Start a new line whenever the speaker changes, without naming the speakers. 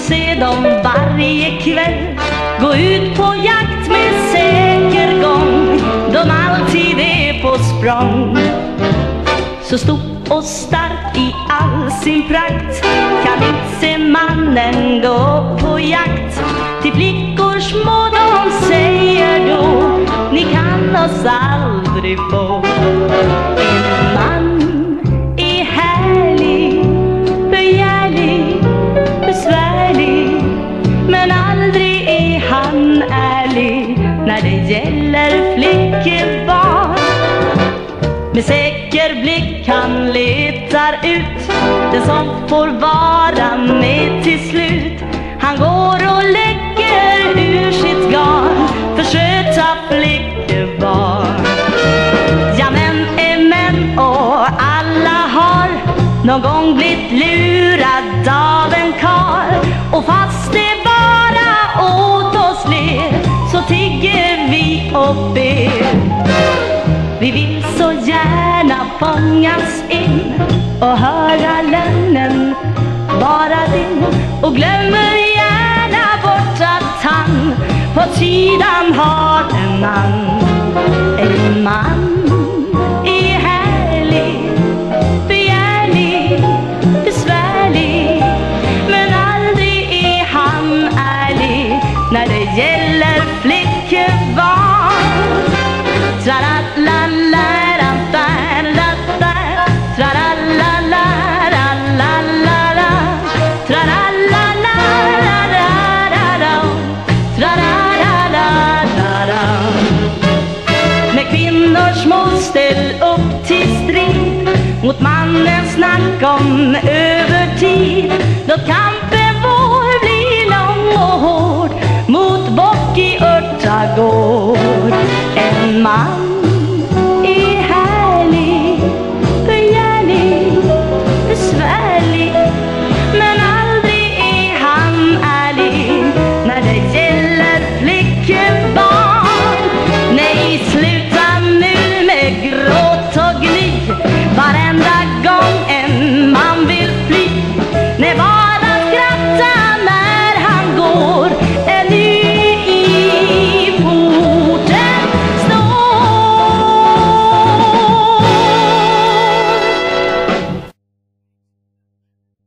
se dem varje kväll gå ut på jakt med säker gång. De alltid är på språng. Så stor och stark i all sin prakt kan inte mannen gå på jakt. Till flickor små de säger då: ni kan oss aldrig få. En man är härlig, begärlig, besvärlig, men aldrig är han ärlig när det gäller flickebarn. Med säker blick han letar ut den som får vara med till slut. Han går och lägger ur sitt garn för söta flickebarn. Ja, män är män och alla har någon gång blivit lurad av en karl. Och fast det bara åt oss ler så tigger vi och ber. Vi vill så gärna fångas in och höra lögnen vara din, och glömmer gärna bort att han på sidan har en man. En man är härlig, begärlig, besvärlig, men aldrig är han ärlig när det gäller flickebarn. När kvinnor måste upp till strid mot mannens snack om övertid, då kampen vår blir lång och hård mot bock i örtagård. En man är härlig, begärlig, besvärlig, men aldrig är han ärlig när det gäller flickebarn. Nej, sluta nu med gråt och gny varenda gång en man vill fly. Nej, bara skratta när han går.